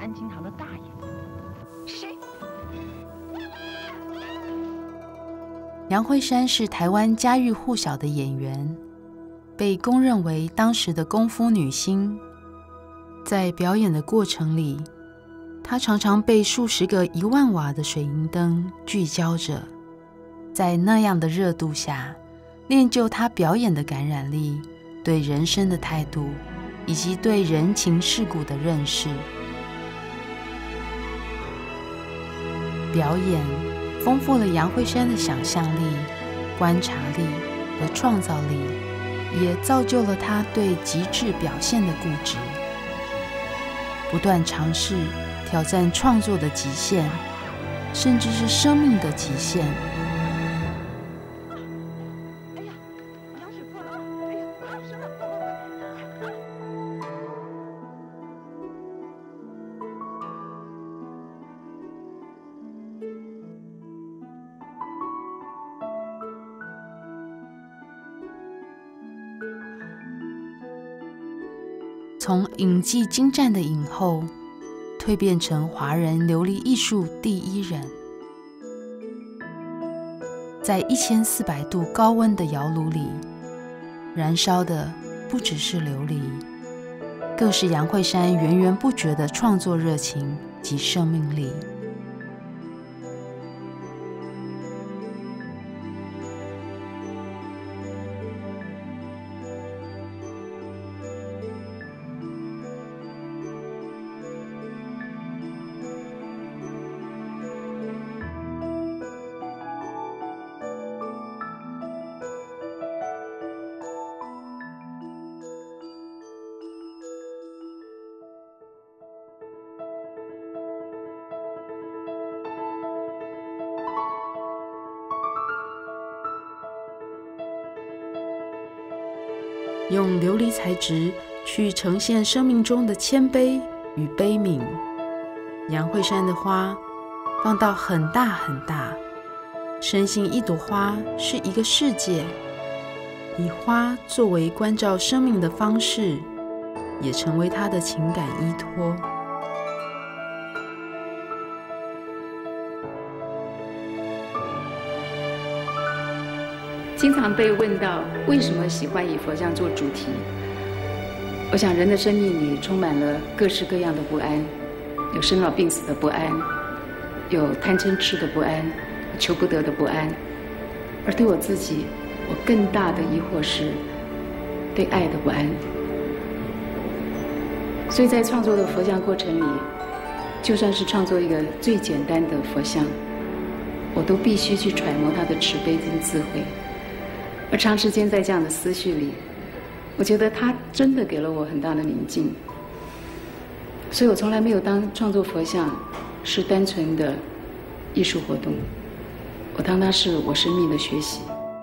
安亲堂的大爷。谁？ 杨惠姗是台湾家喻户晓的演员，被公认为当时的功夫女星。在表演的过程里，她常常被数十个10000瓦的水银灯聚焦着，在那样的热度下，练就她表演的感染力、对人生的态度，以及对人情世故的认识。表演丰富了杨惠姗的想象力、观察力和创造力，也造就了她对极致表现的固执，不断尝试挑战创作的极限，甚至是生命的极限。 哎呀，羊水破了啊！哎呀，什么？ 从影技精湛的影后，蜕变成华人琉璃艺术第一人。在1400度高温的窑炉里，燃烧的不只是琉璃，更是杨惠姗源源不绝的创作热情及生命力。用琉璃材质去呈现生命中的谦卑与悲悯。杨惠姗的花放到很大很大，深信一朵花是一个世界，以花作为关照生命的方式，也成为她的情感依托。 经常被问到为什么喜欢以佛像做主题，我想人的生命里充满了各式各样的不安，有生老病死的不安，有贪嗔痴的不安，求不得的不安。而对我自己，我更大的疑惑是对爱的不安。所以在创作的佛像过程里，就算是创作一个最简单的佛像，我都必须去揣摩它的慈悲跟智慧。而长时间在这样的思绪里，我觉得它真的给了我很大的宁静。所以我从来没有当创作佛像是单纯的艺术活动，我当它是我生命的学习。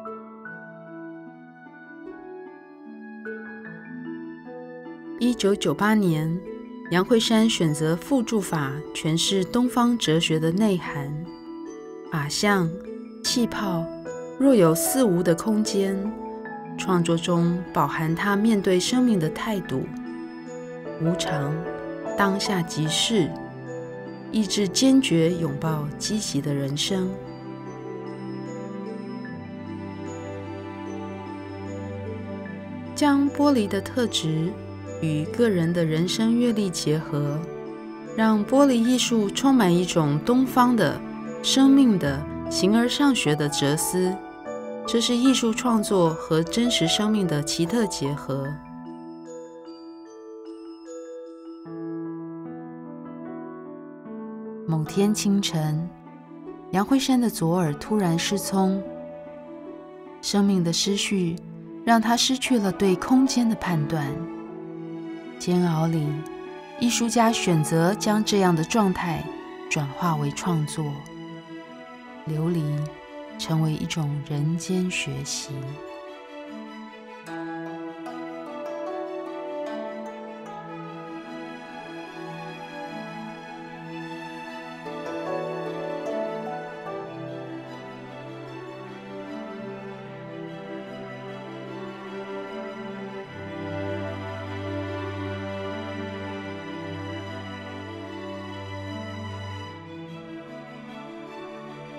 1998年，杨惠姗选择复住法诠释东方哲学的内涵。法相、气泡若有似无的空间，创作中饱含他面对生命的态度：无常、当下即是，意志坚决拥抱积极的人生。将玻璃的特质与个人的人生阅历结合，让玻璃艺术充满一种东方的、生命的、形而上学的哲思。这是艺术创作和真实生命的奇特结合。某天清晨，杨惠姗的左耳突然失聪，生命的失序让她失去了对空间的判断。煎熬里，艺术家选择将这样的状态转化为创作。琉璃成为一种人间学习。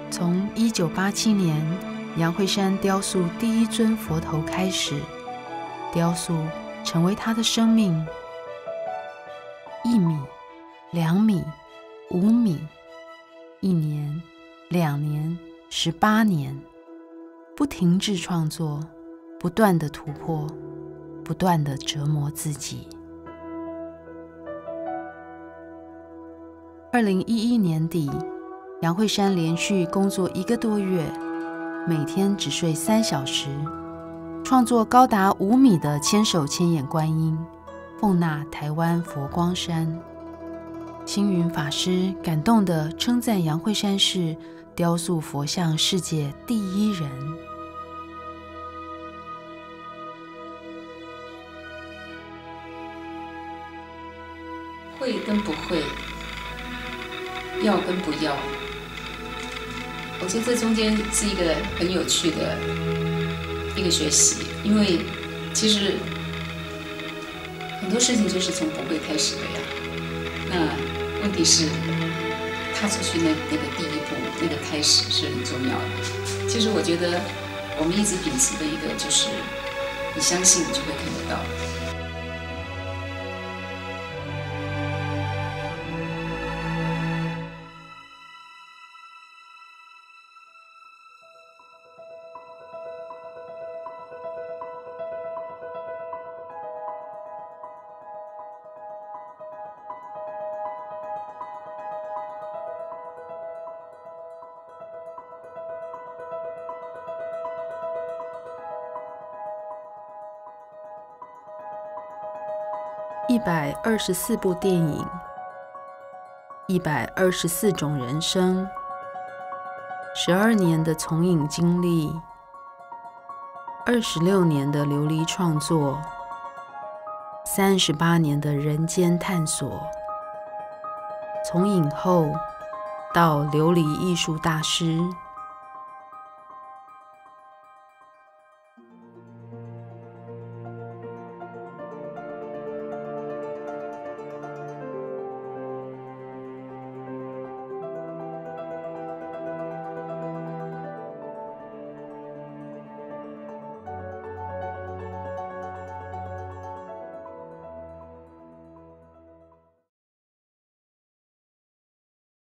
从1987年杨惠珊雕塑第一尊佛头开始，雕塑成为她的生命。1米、2米、5米，1年、2年、18年，不停滞创作，不断的突破，不断的折磨自己。2011年底，杨惠珊连续工作1个多月，每天只睡3小时，创作高达5米的千手千眼观音，奉纳台湾佛光山。星云法师感动地称赞杨惠珊是雕塑佛像世界第1人。 会跟不会，要跟不要，我觉得这中间是一个很有趣的一个学习，因为其实很多事情就是从不会开始的呀。那问题是踏出去那个第一步，那个开始是很重要的。其实我觉得我们一直秉持的一个就是，你相信你就会看得到。 124部电影，124种人生，12年的从影经历，26年的流离创作，38年的人间探索，从影后到流离艺术大师